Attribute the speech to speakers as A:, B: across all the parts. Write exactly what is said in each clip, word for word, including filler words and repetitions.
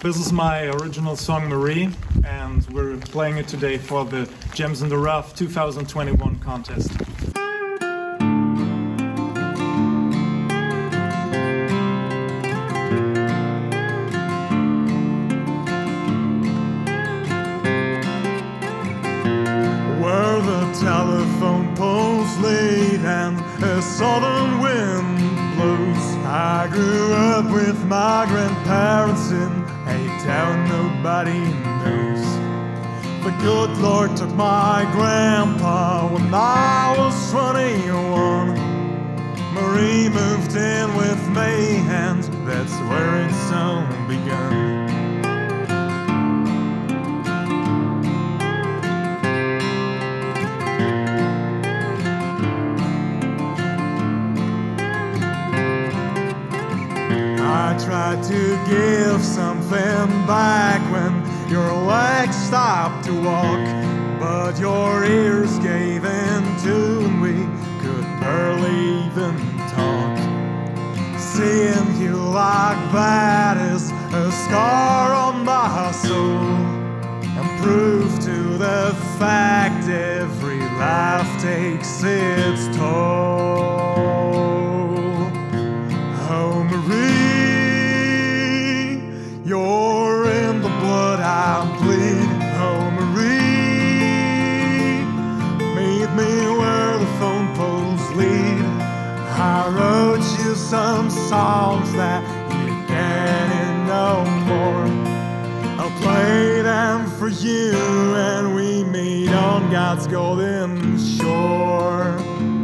A: This is my original song, Marie, and we're playing it today for the Gems in the Rough two thousand twenty-one contest.
B: Where the telephone poles lead and a southern wind blows, I grew up with my grandparents in a town nobody knows. The good Lord took my grandpa when I was twenty-one. Marie moved in with me, and that's where it soon begun. I tried to give something back when your legs stopped to walk, but your ears gave in too, and we could barely even talk. Seeing you like that is a scar on my soul, and proof to the fact every life takes its toll. Oh, Marie, you're in the blood I bleed. Oh, Marie, meet me where the phone poles lead. I wrote you some songs that you can't hear no more. I'll play them for you, and we meet on God's golden shore.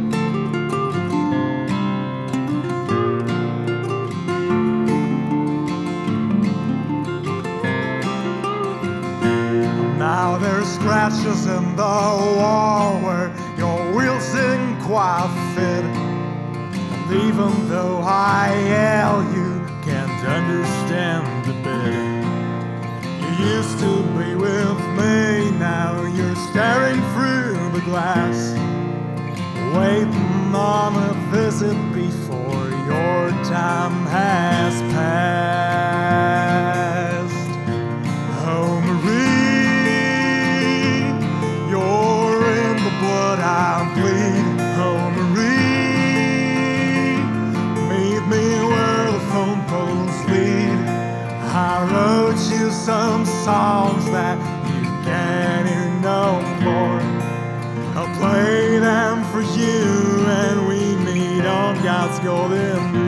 B: Now there's scratches in the wall where your wheels didn't quite fit, and even though I yell, you can't understand a bit. You used to be with me, now you're staring through the glass, waiting on a visit before your time has passed. Oh, Marie, blood I bleed. Oh, Marie, meet me where the phone poles lead. I wrote you some songs that you can't hear no more. I'll play them for you, and we meet on God's golden